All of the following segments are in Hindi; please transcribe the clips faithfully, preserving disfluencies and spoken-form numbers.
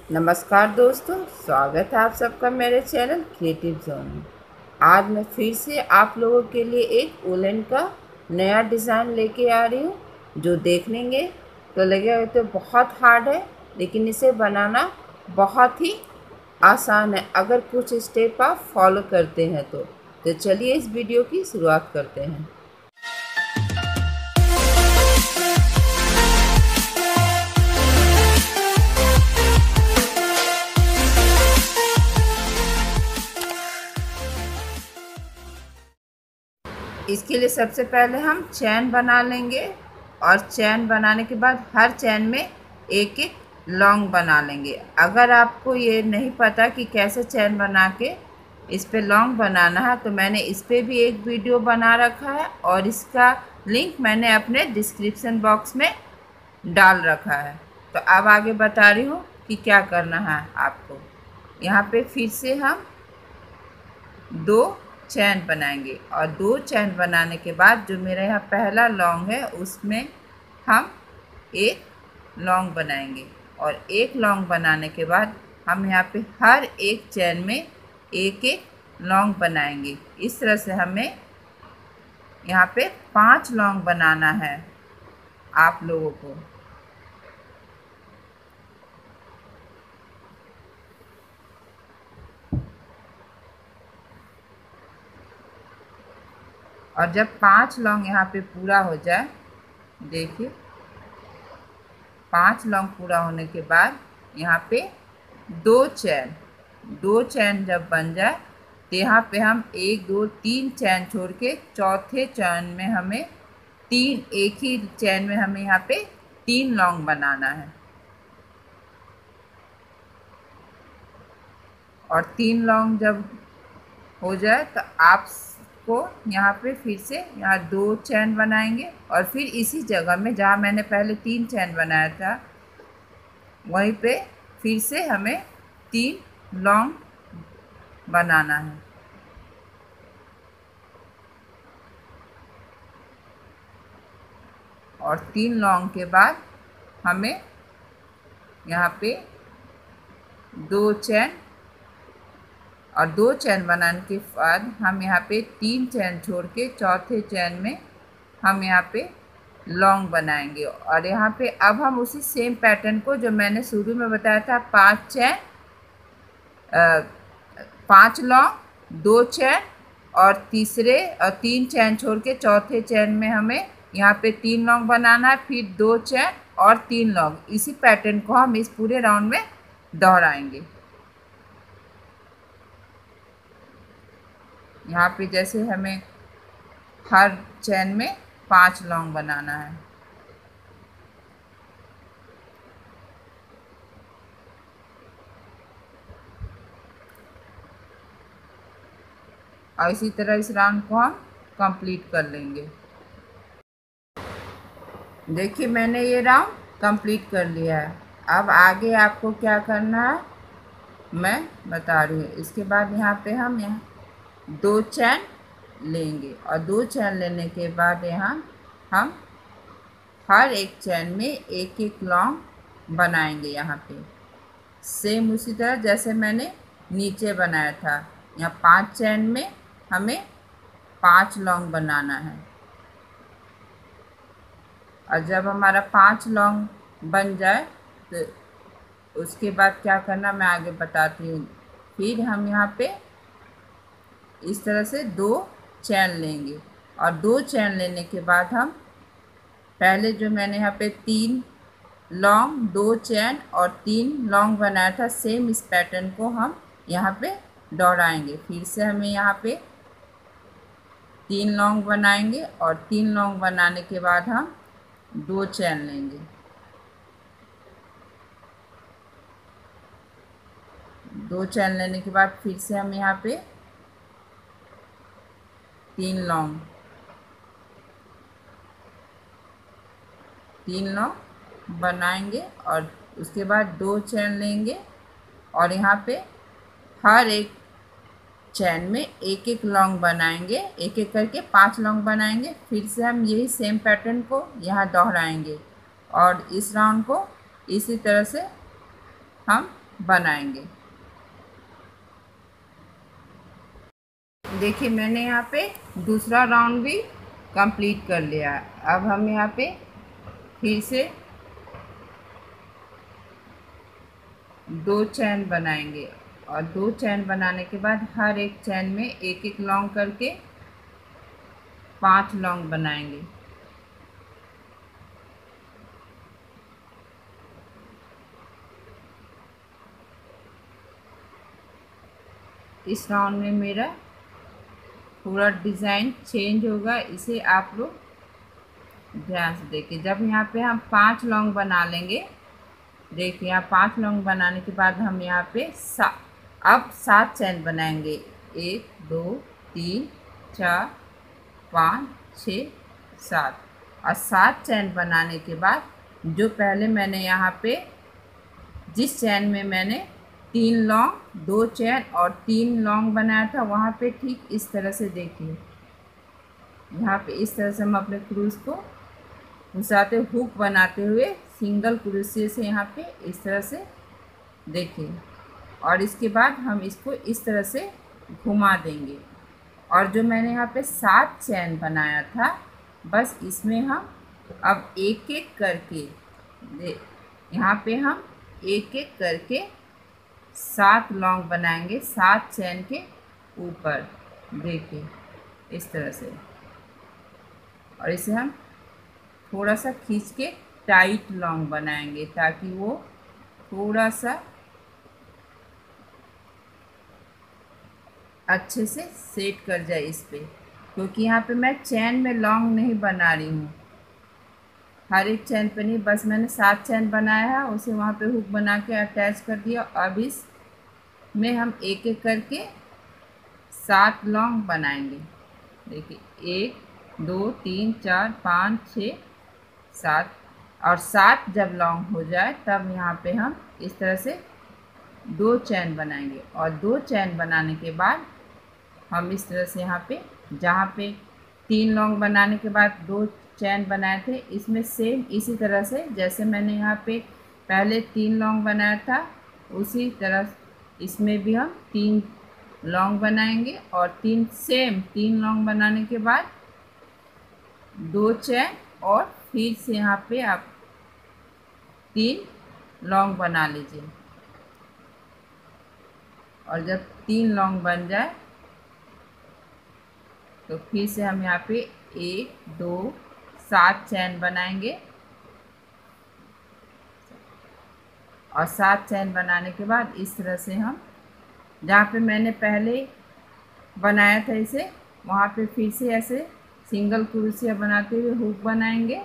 नमस्कार दोस्तों, स्वागत है आप सबका मेरे चैनल क्रिएटिव जोन में। आज मैं फिर से आप लोगों के लिए एक वुलन का नया डिज़ाइन लेके आ रही हूँ, जो देख लेंगे तो लगेगा तो बहुत हार्ड है, लेकिन इसे बनाना बहुत ही आसान है अगर कुछ स्टेप आप फॉलो करते हैं तो। तो चलिए इस वीडियो की शुरुआत करते हैं। इसके लिए सबसे पहले हम चैन बना लेंगे और चैन बनाने के बाद हर चैन में एक एक लॉन्ग बना लेंगे। अगर आपको ये नहीं पता कि कैसे चैन बना के इस पे लॉन्ग बनाना है तो मैंने इस पे भी एक वीडियो बना रखा है और इसका लिंक मैंने अपने डिस्क्रिप्शन बॉक्स में डाल रखा है। तो अब आगे बता रही हूँ कि क्या करना है आपको। यहाँ पे फिर से हम दो चैन बनाएंगे और दो चैन बनाने के बाद जो मेरा यहाँ पहला लॉन्ग है उसमें हम एक लॉन्ग बनाएंगे और एक लॉन्ग बनाने के बाद हम यहाँ पे हर एक चैन में एक एक लॉन्ग बनाएंगे। इस तरह से हमें यहाँ पे पांच लॉन्ग बनाना है आप लोगों को। और जब पांच लॉन्ग यहाँ पे पूरा हो जाए, देखिए पांच लॉन्ग पूरा होने के बाद यहाँ पे दो चैन दो चैन जब बन जाए तो यहाँ पे हम एक दो तीन चैन छोड़ के चौथे चैन में हमें तीन एक ही चैन में हमें यहाँ पे तीन लॉन्ग बनाना है। और तीन लॉन्ग जब हो जाए तो आप को यहाँ पे फिर से यहाँ दो चैन बनाएंगे और फिर इसी जगह में जहाँ मैंने पहले तीन चैन बनाया था वहीं पे फिर से हमें तीन लॉन्ग बनाना है। और तीन लॉन्ग के बाद हमें यहाँ पे दो चैन और दो चैन बनाने के बाद हम यहाँ पे तीन चैन छोड़ के चौथे चैन में हम यहाँ पे लॉन्ग बनाएंगे। और यहाँ पे अब हम उसी सेम पैटर्न को जो मैंने शुरू में बताया था, पांच चैन पांच लॉन्ग दो चैन और तीसरे और तीन चैन छोड़ के चौथे चैन में हमें यहाँ पे तीन लॉन्ग बनाना है, फिर दो चैन और तीन लॉन्ग। इसी पैटर्न को हम इस पूरे राउंड में दोहराएंगे। यहाँ पे जैसे हमें हर चैन में पांच लॉन्ग बनाना है। और इसी तरह इस राउंड को हम कंप्लीट कर लेंगे। देखिए मैंने ये राउंड कंप्लीट कर लिया है। अब आगे आपको क्या करना है मैं बता रही हूँ। इसके बाद यहाँ पे हम यहाँ दो चैन लेंगे और दो चैन लेने के बाद यहाँ हम हर एक चैन में एक एक लॉन्ग बनाएंगे। यहाँ पे सेम उसी तरह जैसे मैंने नीचे बनाया था। यहाँ पांच चैन में हमें पांच लॉन्ग बनाना है। और जब हमारा पांच लॉन्ग बन जाए तो उसके बाद क्या करना मैं आगे बताती हूँ। फिर हम यहाँ पे इस तरह से दो चैन लेंगे और दो चैन लेने के बाद हम पहले जो मैंने यहाँ पे तीन लॉन्ग दो चैन और तीन लॉन्ग बनाया था, सेम इस पैटर्न को हम यहाँ पे दोहराएंगे। फिर से हमें यहाँ पे तीन लॉन्ग बनाएंगे और तीन लॉन्ग बनाने के बाद हम दो चैन लेंगे। दो चैन लेने के बाद फिर से हम यहाँ पे तीन लॉन्ग तीन लॉन्ग बनाएंगे और उसके बाद दो चैन लेंगे और यहाँ पे हर एक चैन में एक एक लॉन्ग बनाएंगे। एक एक करके पांच लॉन्ग बनाएंगे। फिर से हम यही सेम पैटर्न को यहाँ दोहराएंगे और इस राउंड को इसी तरह से हम बनाएंगे। देखिए मैंने यहाँ पे दूसरा राउंड भी कंप्लीट कर लिया है। अब हम यहाँ पे फिर से दो चैन बनाएंगे और दो चैन बनाने के बाद हर एक चैन में एक एक लॉन्ग करके पांच लॉन्ग बनाएंगे। इस राउंड में मेरा पूरा डिज़ाइन चेंज होगा, इसे आप लोग ध्यान से देखिए। जब यहाँ पे हम पांच लॉन्ग बना लेंगे, देखिए यहाँ पांच लॉन्ग बनाने के बाद हम यहाँ पे सा अब सात चैन बनाएंगे। एक दो तीन चार पाँच छः सात, और सात चैन बनाने के बाद जो पहले मैंने यहाँ पे जिस चैन में मैंने तीन लॉन्ग दो चैन और तीन लॉन्ग बनाया था, वहाँ पे ठीक इस तरह से देखिए, यहाँ पे इस तरह से हम अपने क्रूज को घुसाते हुक बनाते हुए सिंगल क्रोशिया से यहाँ पे इस तरह से देखिए, और इसके बाद हम इसको इस तरह से घुमा देंगे। और जो मैंने यहाँ पे सात चैन बनाया था, बस इसमें हम अब एक एक करके दे यहाँ पे हम एक एक करके सात लॉन्ग बनाएंगे सात चैन के ऊपर, देखिए इस तरह से। और इसे हम थोड़ा सा खींच के टाइट लॉन्ग बनाएंगे ताकि वो थोड़ा सा अच्छे से सेट कर जाए इस पे, क्योंकि यहाँ पे मैं चैन में लॉन्ग नहीं बना रही हूँ, हर एक चैन पे नहीं, बस मैंने सात चैन बनाया है, उसे वहाँ पे हुक बना के अटैच कर दिया। अब इस में हम एक एक करके सात लॉन्ग बनाएंगे। देखिए एक दो तीन चार पाँच छः सात, और सात जब लॉन्ग हो जाए तब यहाँ पे हम इस तरह से दो चैन बनाएंगे। और दो चैन बनाने के बाद हम इस तरह से यहाँ पे जहाँ पे तीन लॉन्ग बनाने के बाद दो चैन बनाए थे, इसमें सेम इसी तरह से जैसे मैंने यहाँ पे पहले तीन लॉन्ग बनाया था, उसी तरह इसमें भी हम तीन लॉन्ग बनाएंगे। और तीन सेम तीन लॉन्ग बनाने के बाद दो चैन, और फिर से यहाँ पे आप तीन लॉन्ग बना लीजिए। और जब तीन लॉन्ग बन जाए तो फिर से हम यहाँ पे एक दो सात चैन बनाएंगे। और सात चैन बनाने के बाद इस तरह से हम जहाँ पे मैंने पहले बनाया था इसे, वहाँ पे फिर से ऐसे सिंगल क्रोशिया बनाते हुए हुक बनाएंगे।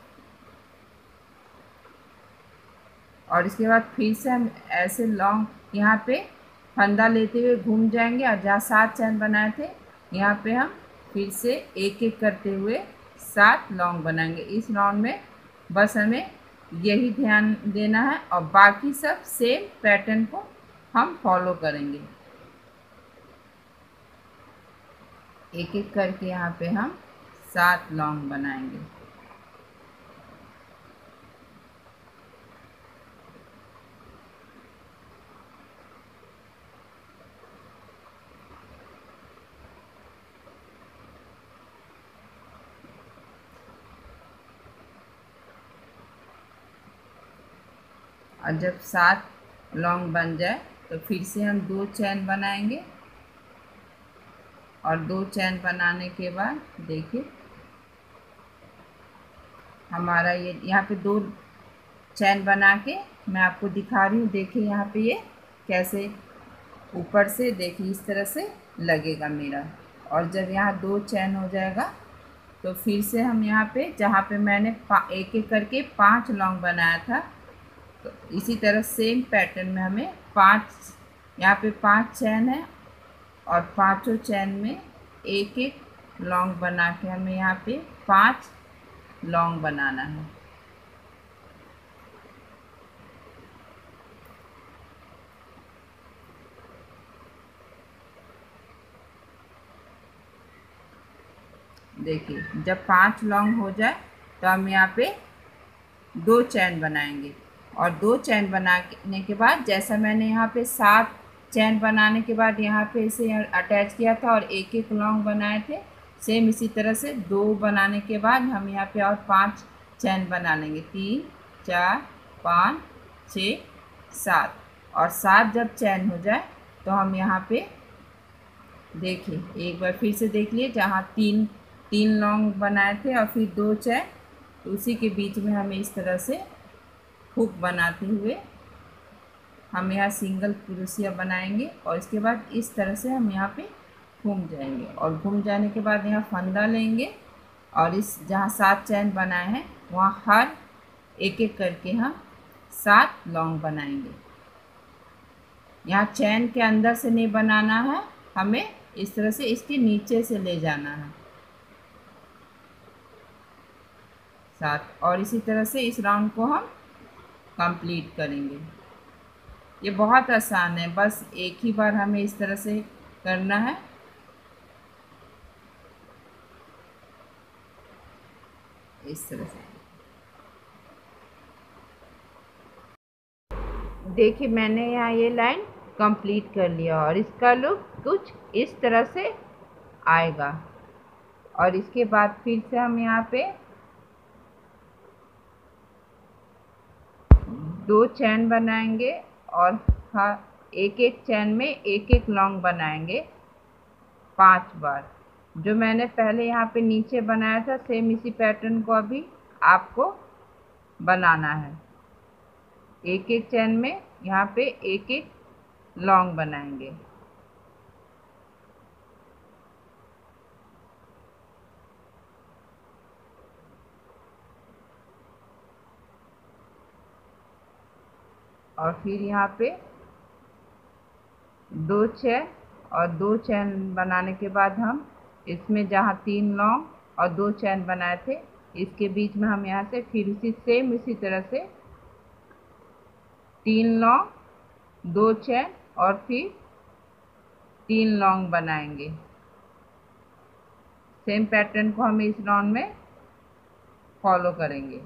और इसके बाद फिर से हम ऐसे लॉन्ग यहाँ पे फंदा लेते हुए घूम जाएंगे, और जहाँ सात चैन बनाए थे यहाँ पे हम फिर से एक एक करते हुए सात लॉन्ग बनाएंगे। इस राउंड में बस हमें यही ध्यान देना है, और बाकी सब सेम पैटर्न को हम फॉलो करेंगे। एक एक करके यहाँ पे हम सात लॉन्ग बनाएंगे। और जब सात लॉन्ग बन जाए तो फिर से हम दो चैन बनाएंगे। और दो चैन बनाने के बाद देखिए हमारा ये यहाँ पे दो चैन बना के मैं आपको दिखा रही हूँ। देखिए यहाँ पे ये कैसे ऊपर से देखिए इस तरह से लगेगा मेरा। और जब यहाँ दो चैन हो जाएगा तो फिर से हम यहाँ पे जहाँ पे मैंने एक एक करके पांच लॉन्ग बनाया था, तो इसी तरह सेम पैटर्न में हमें पांच यहाँ पे पांच चैन है, और पांचों चैन में एक एक लॉन्ग बना के हमें यहाँ पे पांच लॉन्ग बनाना है। देखिए जब पांच लॉन्ग हो जाए तो हम यहाँ पे दो चैन बनाएंगे। और दो चैन बनाने के बाद, जैसा मैंने यहाँ पे सात चैन बनाने के बाद यहाँ पे इसे अटैच किया था और एक एक लॉन्ग बनाए थे, सेम इसी तरह से दो बनाने के बाद हम यहाँ पे और पांच चैन बना लेंगे। तीन, चार, पाँच, छः, सात। और सात जब चैन हो जाए तो हम यहाँ पे देखिए, एक बार फिर से देख लिए, जहाँ तीन तीन लॉन्ग बनाए थे और फिर दो चैन, तो उसी के बीच में हमें इस तरह से हुक बनाते हुए हम यहाँ सिंगल क्रोशिया बनाएंगे और इसके बाद इस तरह से हम यहाँ पे घूम जाएंगे और घूम जाने के बाद यहाँ फंदा लेंगे और इस जहाँ सात चैन बनाए हैं वहाँ हर एक एक करके हम सात लॉन्ग बनाएंगे। यहाँ चैन के अंदर से नहीं बनाना है, हमें इस तरह से इसके नीचे से ले जाना है सात। और इसी तरह से इस राउंड को हम कंप्लीट करेंगे। ये बहुत आसान है, बस एक ही बार हमें इस तरह से करना है। इस तरह से देखिए, मैंने यहाँ ये लाइन कंप्लीट कर लिया और इसका लुक कुछ इस तरह से आएगा। और इसके बाद फिर से हम यहाँ पे दो चैन बनाएंगे और हाँ, एक एक चैन में एक एक लॉन्ग बनाएंगे पांच बार। जो मैंने पहले यहाँ पे नीचे बनाया था, सेम इसी पैटर्न को अभी आपको बनाना है। एक एक चैन में यहाँ पे एक एक लॉन्ग बनाएंगे। और फिर यहाँ पे दो चैन और दो चैन बनाने के बाद हम इसमें जहाँ तीन लॉन्ग और दो चैन बनाए थे, इसके बीच में हम यहाँ से फिर इसी सेम इसी तरह से तीन लॉन्ग, दो चैन और फिर तीन लॉन्ग बनाएंगे। सेम पैटर्न को हम इस राउंड में फॉलो करेंगे।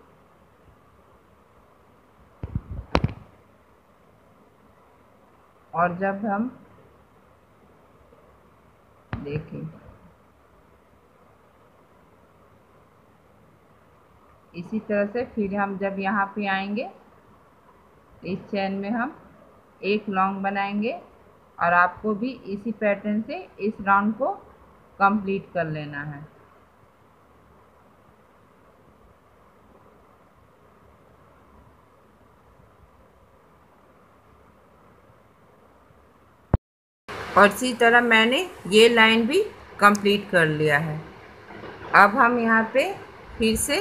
और जब हम देखें इसी तरह से फिर हम जब यहाँ पे आएंगे, इस चैन में हम एक लॉन्ग बनाएंगे और आपको भी इसी पैटर्न से इस राउंड को कंप्लीट कर लेना है। और इसी तरह मैंने ये लाइन भी कंप्लीट कर लिया है। अब हम यहाँ पे फिर से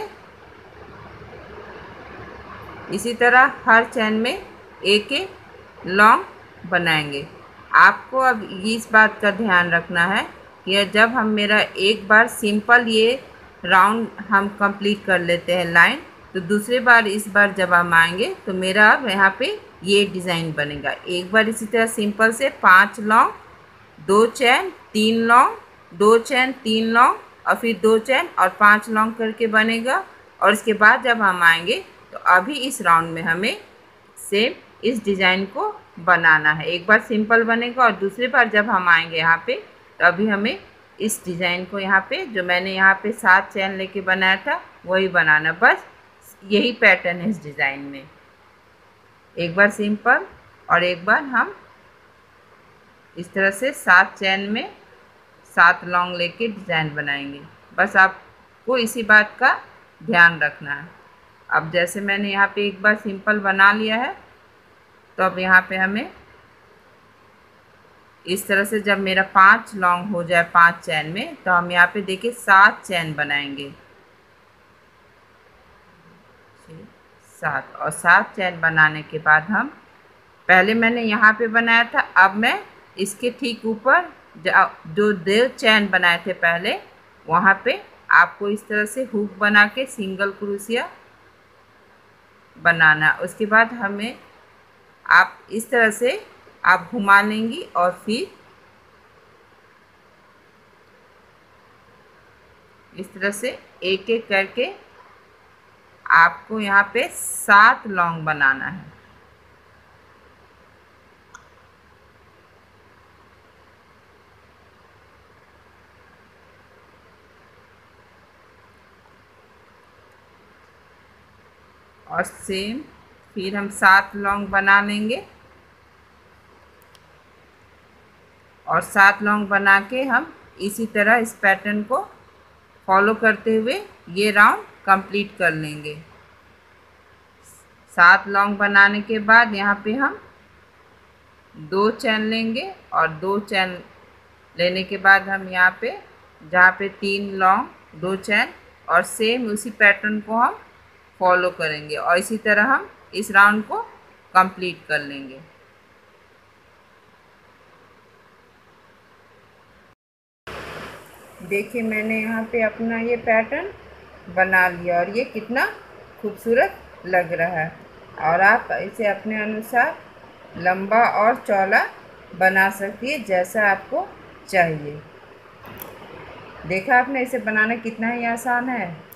इसी तरह हर चैन में एक एक लॉन्ग बनाएंगे। आपको अब इस बात का ध्यान रखना है कि जब हम मेरा एक बार सिंपल ये राउंड हम कंप्लीट कर लेते हैं लाइन, तो दूसरी बार इस बार जब हम आएंगे तो मेरा अब यहाँ पे ये डिज़ाइन बनेगा। एक बार इसी तरह सिंपल से पांच लॉन्ग, दो चैन, तीन लॉन्ग, दो चैन, तीन लॉन्ग और फिर दो चैन और पांच लॉन्ग करके बनेगा। और इसके बाद जब हम आएंगे तो अभी इस राउंड में हमें सेम इस डिज़ाइन को बनाना है। एक बार सिंपल बनेगा और दूसरी बार जब हम आएंगे यहाँ पे तो अभी हमें इस डिज़ाइन को यहाँ पे जो मैंने यहाँ पे सात चैन लेके बनाया था वही बनाना। बस यही पैटर्न है इस डिज़ाइन में, एक बार सिंपल और एक बार हम इस तरह से सात चैन में सात लॉन्ग लेके डिज़ाइन बनाएंगे। बस आपको इसी बात का ध्यान रखना है। अब जैसे मैंने यहाँ पे एक बार सिंपल बना लिया है, तो अब यहाँ पे हमें इस तरह से जब मेरा पांच लॉन्ग हो जाए पांच चैन में, तो हम यहाँ पे देखिए सात चैन बनाएंगे, सात। और सात चैन बनाने के बाद हम पहले मैंने यहाँ पे बनाया था, अब मैं इसके ठीक ऊपर जो दो चैन बनाए थे पहले वहाँ पे आपको इस तरह से हुक बना के सिंगल क्रोशिया बनाना। उसके बाद हमें आप इस तरह से आप घुमा लेंगी और फिर इस तरह से एक एक करके आपको यहाँ पे सात लौंग बनाना है। और सेम फिर हम सात लौंग बना लेंगे और सात लौंग बना के हम इसी तरह इस पैटर्न को फॉलो करते हुए ये राउंड कंप्लीट कर लेंगे। सात लौंग बनाने के बाद यहाँ पे हम दो चैन लेंगे और दो चैन लेने के बाद हम यहाँ पे जहाँ पे तीन लौंग दो चैन और सेम उसी पैटर्न को हम फॉलो करेंगे और इसी तरह हम इस राउंड को कंप्लीट कर लेंगे। देखिए मैंने यहाँ पे अपना ये पैटर्न बना लिया और ये कितना खूबसूरत लग रहा है। और आप इसे अपने अनुसार लंबा और चौड़ा बना सकती है जैसा आपको चाहिए। देखा आपने, इसे बनाना कितना ही आसान है।